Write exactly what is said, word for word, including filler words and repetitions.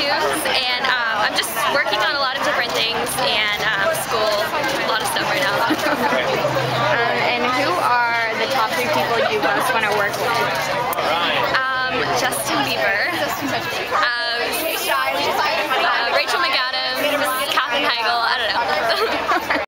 costumes, and um, I'm just working on a lot of different things, and um, school, a lot of stuff right now. um, and who are the top three people you most want to work with? Um, Justin Bieber, um, uh, Rachel McAdams, Katherine Heigl, I don't know.